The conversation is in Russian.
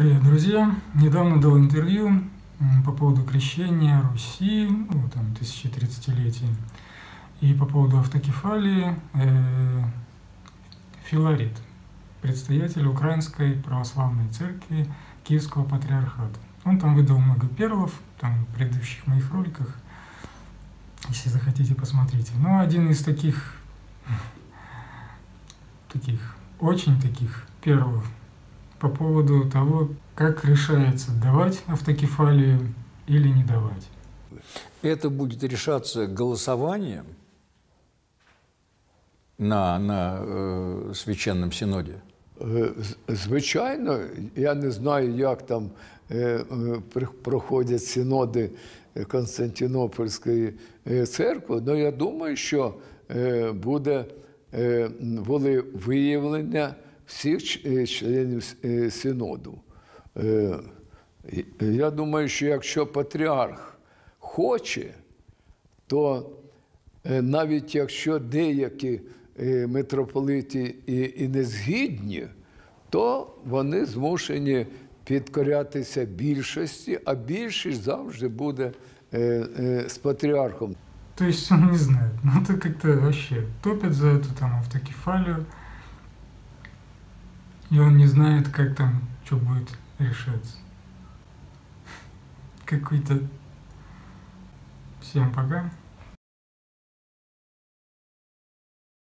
Привет, друзья! Недавно дал интервью по поводу крещения Руси, там, 1030-летия, и по поводу автокефалии Филарет, предстоятель Украинской православной церкви Киевского патриархата. Он там выдал много перлов, там, в предыдущих моих роликах, если захотите, посмотрите. Но один из таких очень таких перлов по поводу того, как решается, давать автокефалию или не давать. Это будет решаться голосованием на Священном Синоді? Звичайно, я не знаю, як там проходять синоди Константинопольської церкви, але я думаю, що буде волевиявлення всіх членів синоду. Я думаю, що якщо патріарх хоче, то навіть якщо деякі митрополиті і не згідні, то вони змушені підкорятися більшості, а більшість завжди буде з патриархом. То есть он не знает, это как-то вообще топят за эту там автокефалию, и он не знает, как там, что будет решаться. Какой-то... Всем пока.